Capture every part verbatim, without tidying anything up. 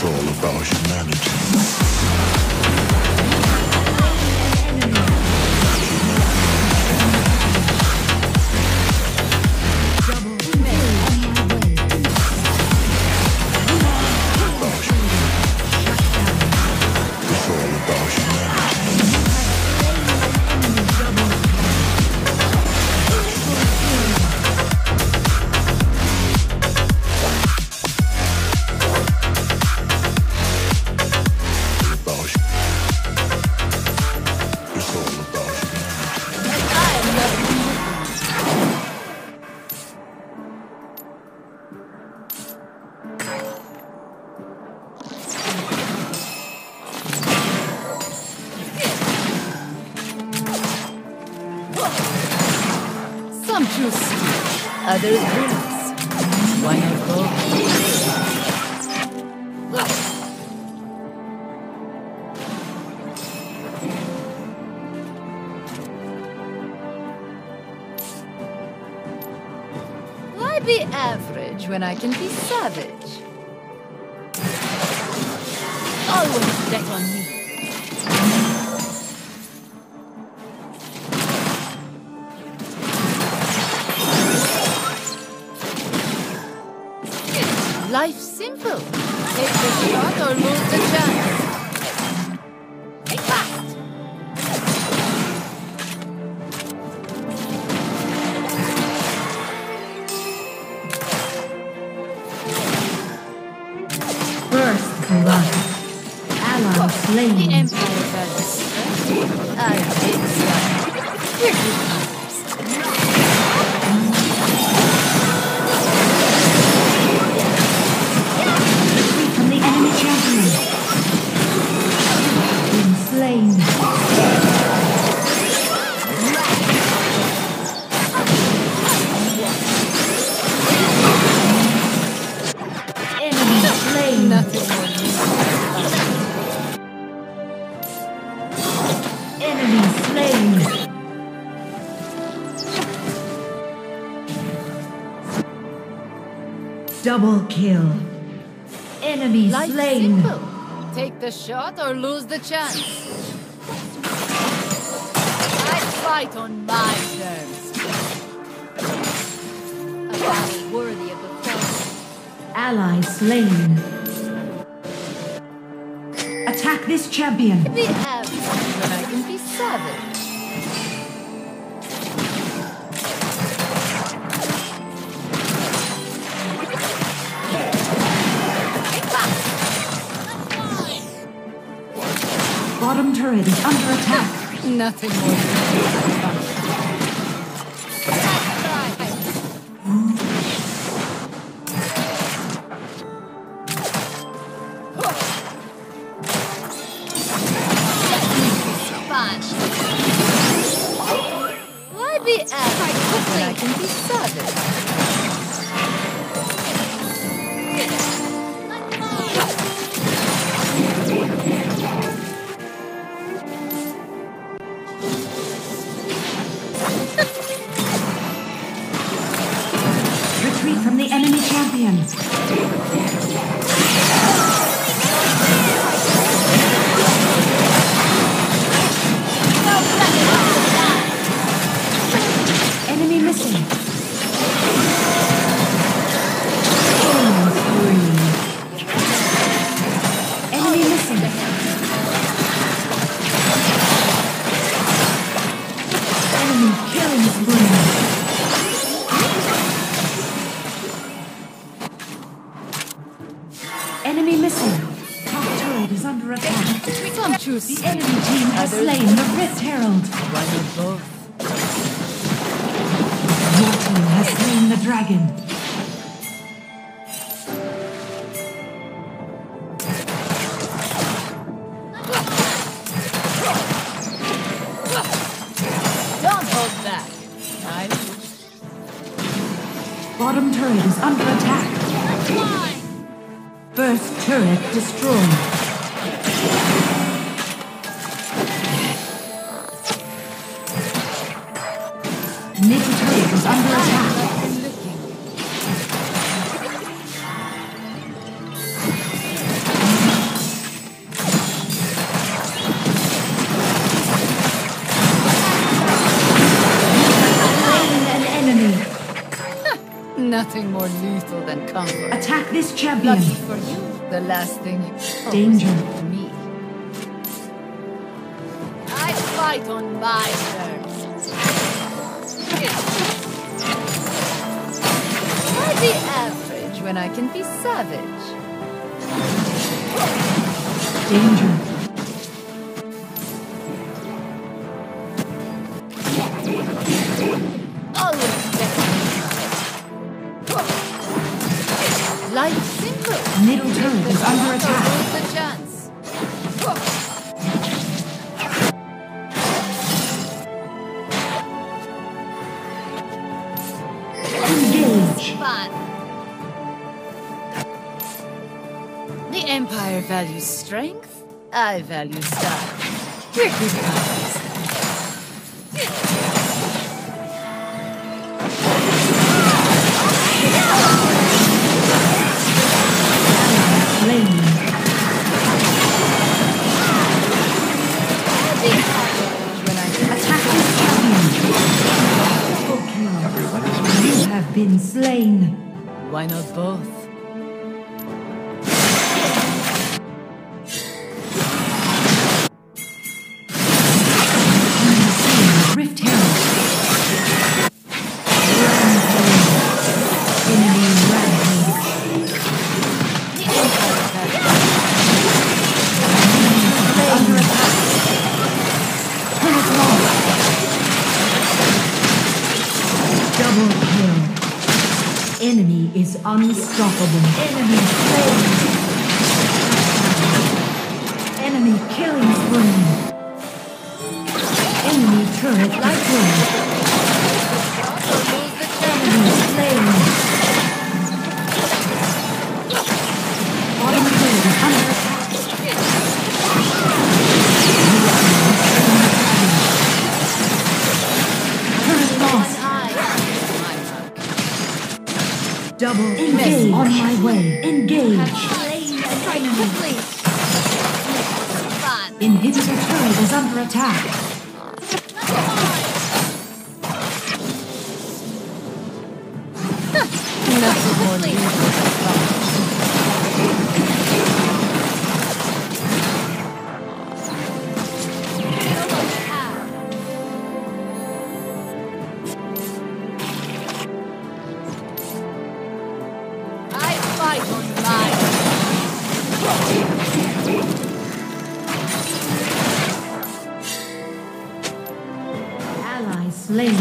all about humanity. Some choose speech, others bullets. Why not both? Why be average when I can be savage? Always bet on me. Life's simple. Take the shot or lose the chance. Take fast! First blood. Ally slain. The Empire has strength. I did so. Here you come. Slain. Enemy slain. Nothing more. Enemy slain. Double kill. Enemy Life's slain. simple. Take the shot or lose the chance. I fight on my terms. A battle worthy of the first. Ally slain. Attack this champion. Be average when I can be savage. Bottom turret is under attack. Nothing more. Why be average when I can be savage? Retreat from the enemy champion. Enemy missing. Killing spree. Enemy missing. Enemy killing spree. Enemy missing. Top turret is under attack. Some choose The enemy team has slain the Rift Herald. Why not both? Your team has slain the dragon. Don't hold back. I Bottom turret is under attack. First turret destroyed. Middle turret is under attack. Nothing more lethal than comfort. Attack this champion. Lucky for you, the last thing you owe Danger. is to me. I fight on my terms. Why be average when I can be savage? Danger. Always better. Life's simple. Middle turret is under attack. Lose the chance. Engage. Fun. The Empire values strength. I value style. We're good guys. Lane. When I Attack this champion. Double kill. You have been slain. Why not both? Rift Herald. Rampage. Enemy rampage. The Empire values Under attack. Turret lost. Double kill. Enemy is unstoppable. Enemy slain. Enemy killing spree. Enemy turret destroyed. Enemy slain. Bottom turret is under attack. Turret lost. Double engage. On my way. Engage. Fun. Inhibitor turret is under attack. Nothing more lethal than comfort. I fight on mine. Ally slain.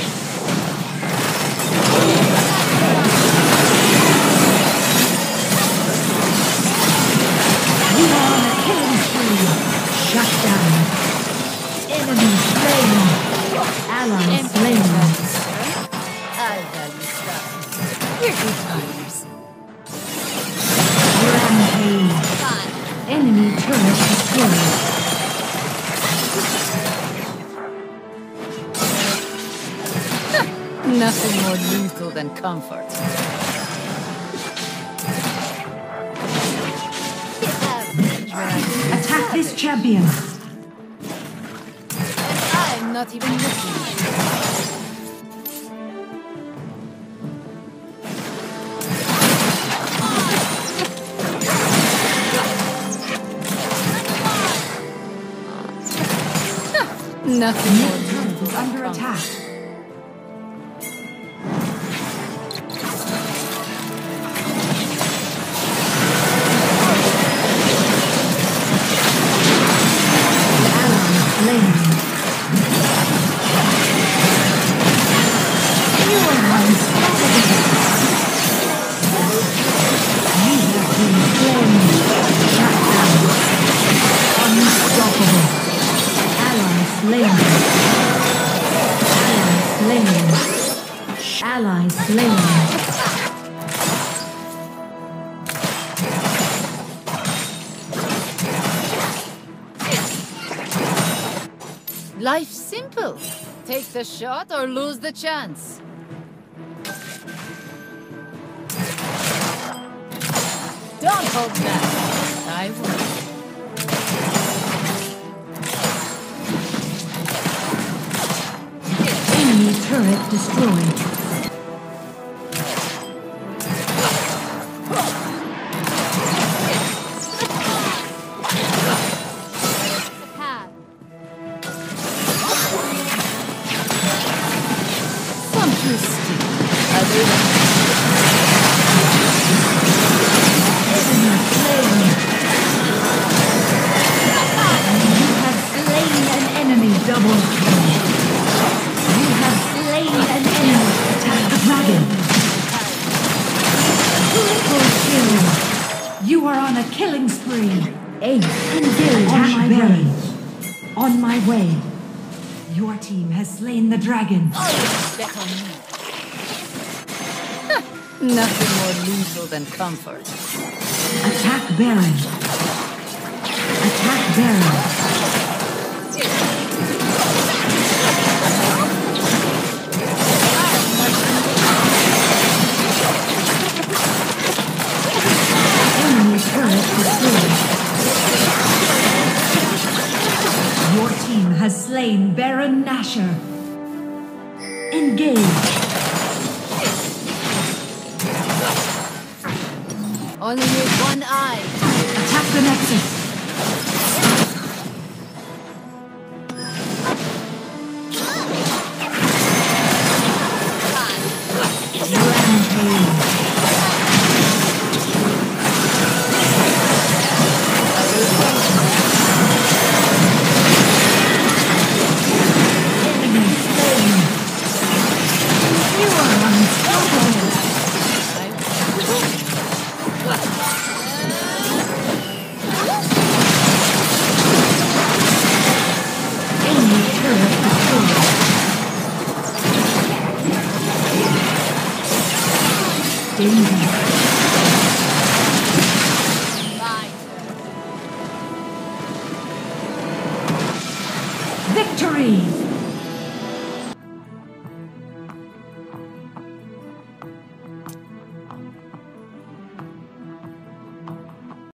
You are on a killing spree. Shut down. Enemy slain. Ally slain. I value style. We're good partners. Rampage. Fun. Enemy turret destroyed. Nothing more lethal than comfort. Attack this champion. And I'm not even looking. Nothing more Mid turret is under attack. Ally slain. You are unstoppable. You have been slain. Shut down. Unstoppable. Ally slain. Ally slain. Ally slain. Life's simple. Take the shot or lose the chance. Don't hold back. I will. Enemy turret destroyed. You are on a killing spree. Ace engage on my way. On my way. Your team has slain the dragon. Always bet on me. Nothing more lethal than comfort. Attack Baron. Attack Baron. Enemy turret destroyed. Your team has slain Baron Nashor. Engage. Only with one eye. Attack the Nexus. Rampage. Enemy slain. You are unstoppable. Enemy turret destroyed. Danger.